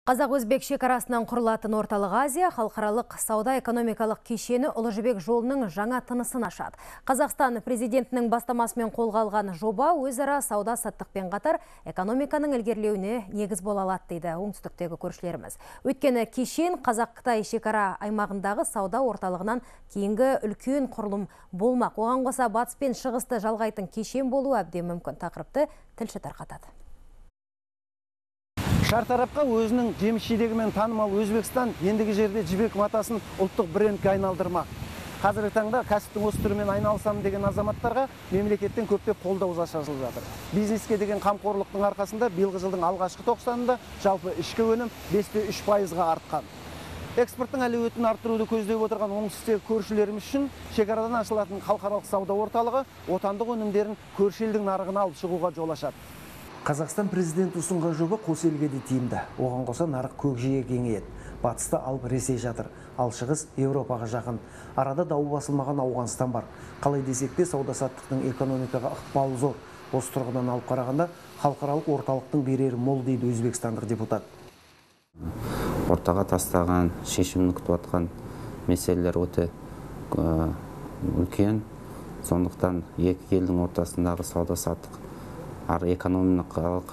Қазақ-Өзбек шекарасынан құрылатын Орталық Азия халықаралық сауда-экономикалық кешені Ұлы Жібек жолының жаңа тынысын ашады. Қазақстан президентінің бастамасымен қолға алған жоба өзара сауда-саттықпен қатар экономиканың ілгерілеуіне негіз бола алады дейді оңтүстіктегі көршілеріміз. Өйткені кешен Қазақ-Қытай шекара аймағындағы сауда орталығынан кейінгі үлкен құрылым болмақ. Оған қоса батыс пен шығысты жалғайтын кешен болуы әбден мүмкін. Тақырыпты тілші тарқатады. Шартарапқа өзінің жеміс-жидегімен танымал Өзбекстан ендігі жерде жібек матасын ұлттық брендке айналдырмақ. Қазіргі таңда кәсіптің осы түрімен айналысамын деген азаматтарға мемлекеттен көптеп қолдау жасалып жатыр. Бизнеске деген қамқорлықтың арқасында биылғы жылдың алғашқы тоқсанында жалпы ішкі өнім 5,3%-ға артқан. Экспорттың әлеуетін арттыруды көздеп отырған оңтүстіктегі көршілеріміз үшін шекарадан ашылатын халықаралық сауда орталығы отандық өнімдерін көрші елдің нарығына алып шығуға жол ашады. Қазақстан президенті ұсынған жоба қос елге де тиімді. Оған қоса нарық көкжиегі кеңейеді. Батыста алып Ресей жатыр, ал шығыс Еуропаға жақын. Арада дауы басылмаған Ауғанстан бар. Қалай десек те сауда-саттықтың экономикаға ықпалы зор. Осы тұрғыдан алып қарағанда халықаралық орталықтың берері мол дейді өзбекстандық депутат. Ортаға тастаған, шешімін күтіп атқан мәселелер өте үлкен. Сондықтан екі елдің ортасындағы сауда-саттық экономикалық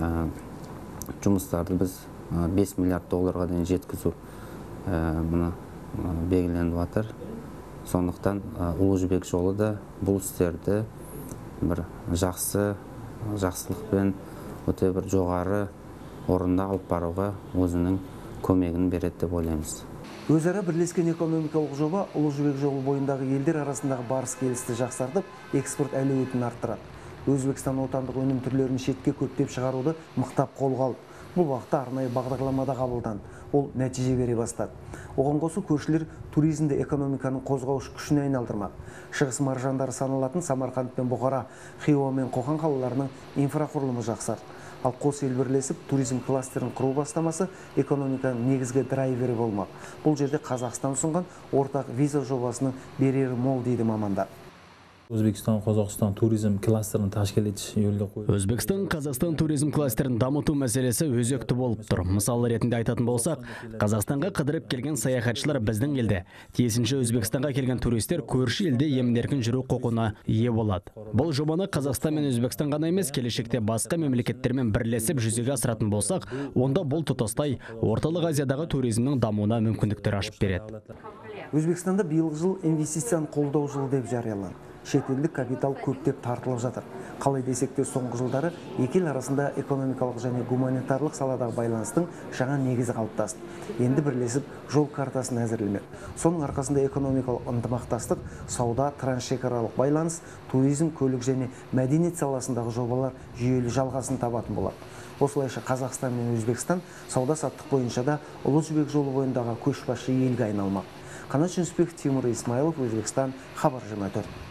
жұмыстарды біз 5 миллиард долларға дейін жеткізу мұны белгіленіп жатыр. Сондықтан Ұлы Жібек жолы да бұл істерді бір жақсылықпен өте бір жоғары орында алып баруға өзінің көмегін береді деп ойлаймыз. Өзара бірлескен экономикалық жоба Ұлы Жібек жолы бойындағы елдер арасындағы барыс-келісті жақсартып, экспорт әлеуетін арттырады. Өзбекстан отандық өнім түрлерін шетке көптеп шығаруды мықтап қолға алды. Бұл уақытта арнайы бағдарламада қабылданды. Ол нәтиже бере бастады. Оған қоса көршілер туризмді экономиканың қозғаушы күшіне айналдырмақ. Шығыс маржандары саналатын Самарқанд пен Бұхара, Хиуа мен Қоқан қалаларының инфрақұрылымы жақсарды. Ал қос ел бірлесіп туризм кластерін құру бастамасы экономиканың негізгі драйвері болмақ. Бұл жерде Қазақстан ұсынған ортақ виза жобасының берері мол дейді мамандар. Өзбекстан-Қазақстан туризм кластерін ташкил етіш жолда қойды. Өзбекстан-Қазақстан туризм кластерін дамыту мәселесі өзекті болып тұр. Мысалы ретінде айтатын болсақ, Қазақстанға қыдырып келген саяхатшылар біздің елде, тиісінше Өзбекстанға келген туристер көрші елде емін-еркін жүру құқығына ие болады. Бұл жобаны Қазақстан мен Өзбекстан ғана емес, келешекте басқа мемлекеттермен бірлесіп жүзеге асыратын болсақ, онда бұл тұтастай Орталық Азиядағы туризмнің дамуына мүмкіндіктер ашып береді. Өзбекстанда биылғы жыл инвестицияны қолдау жылы деп жарияланды. Шетелдік капитал көптеп тартылып жатыр. Қалай десек те соңғы жылдары екі ел арасында экономикалық және гуманитарлық саладағы байланыстың жаңа негізі қалыптасты. Енді бірлесіп жол картасын әзірлемек. Соның арқасында экономикалық ынтымақтастық, сауда, трансшекаралық байланыс, туризм, көлік және мәдениет саласындағы жобалар жүйелі жалғасын табатын болады. Осылайша Қазақстан мен Өзбекстан сауда-саттық бойынша да Ұлы Жібек жолы бойындағы көшбасшы елге айналмақ. Қанат Жүнісбеков, Тимур Исмайлов, Өзбекстан, Хабар 24.